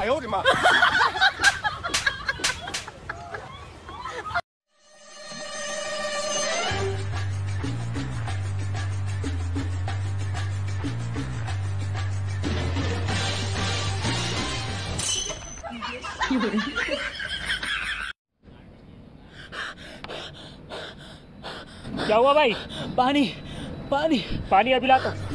哎呦我的妈！ क्या हुआ भाई? पानी पानी पानी अभी लाता हूँ।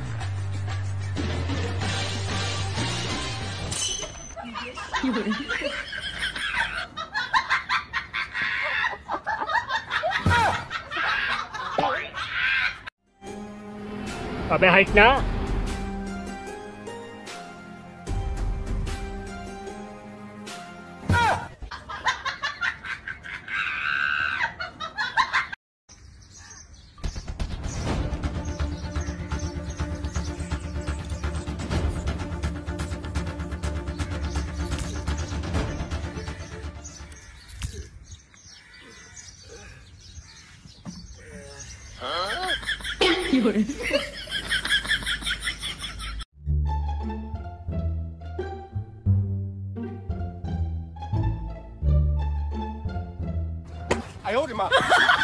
अबे हट ना। 哎呦我的妈！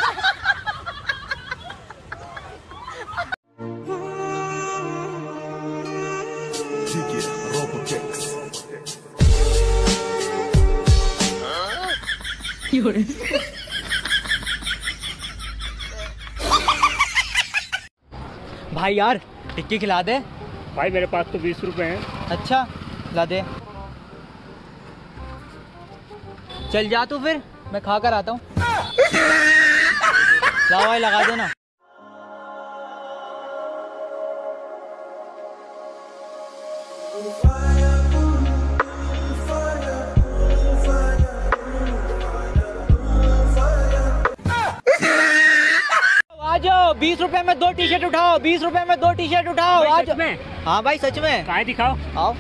भाई यार टिक्की खिला दे। भाई मेरे पास तो 20 रुपए हैं। अच्छा ला दे। चल जा तू फिर, मैं खा कर आता हूँ। ला भाई लगा दो ना। आ जाओ, 20 रुपए में 2 टी-शर्ट उठाओ, 20 रुपए में 2 टी-शर्ट उठाओ। भाई आ सच जाओ। में? हाँ भाई सच में। कहाँ दिखाओ। आओ।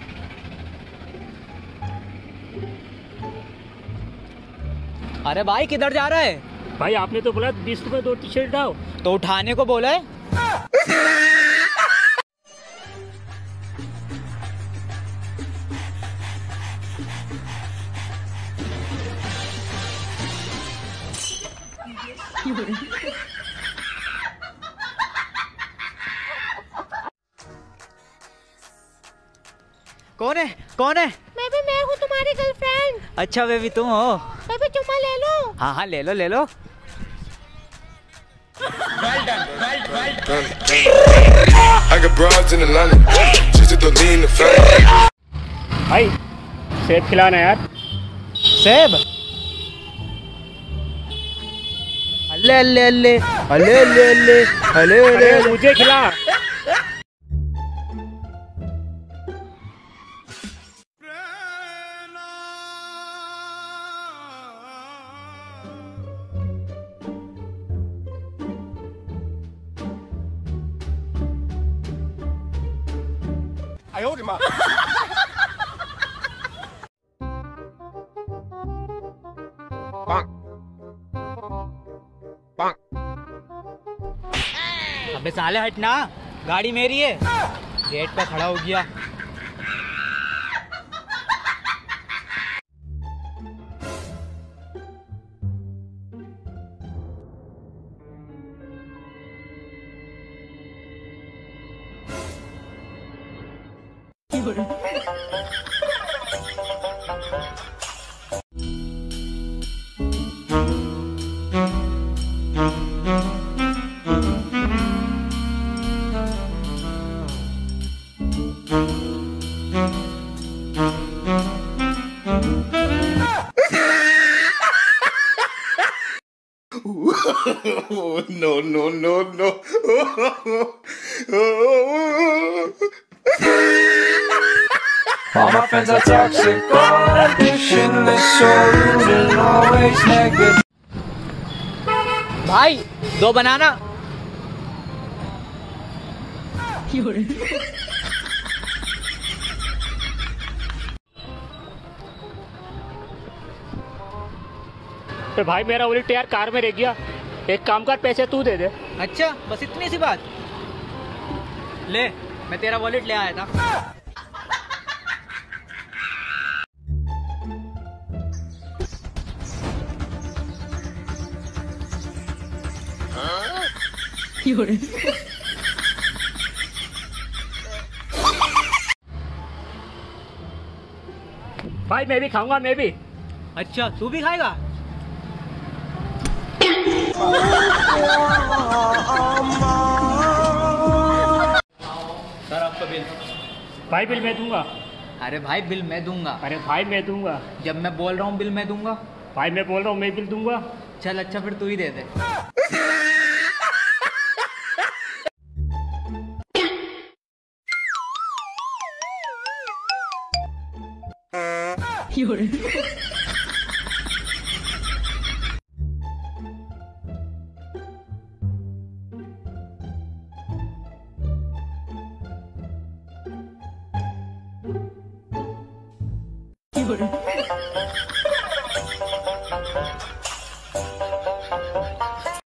अरे भाई किधर जा रहा है? भाई आपने तो बोला 20 रुपए 2 टी-शर्ट उठाओ। तो उठाने को बोला है। कौन है कौन है? मैं हूँ तुम्हारी गर्लफ्रेंड। अच्छा बेबी तुम हो? बेबी चुम्मा ले लो। हाँ हाँ ले लो ले लो। भाई सेब खिलाना यार। सेब? अल्ले अल्ले अल्ले अल्ले अल्ले अल्ले अल्ले अरे अल्ले। मुझे खिला। 哎呦我的妈！ अबे साले हटना, गाड़ी मेरी है। गेट पे खड़ा हो गया। No no no no. All my friends are toxic, all ambitionless, so rude and always negative. भाई 2 बनाना। तो भाई मेरा वॉलेट यार कार में रह गया। एक काम कर, पैसे तू दे दे। अच्छा बस इतनी सी बात। ले मैं तेरा वॉलेट ले आया था। भाई मैं भी खाऊंगा, मैं भी। अच्छा तू भी खाएगा? सर आपका बिल। भाई बिल मैं दूंगा। अरे भाई बिल मैं दूंगा। अरे भाई मैं दूंगा। जब मैं बोल रहा हूँ बिल मैं दूंगा। भाई मैं बोल रहा हूँ मैं बिल दूंगा। चल अच्छा फिर तू ही दे दे।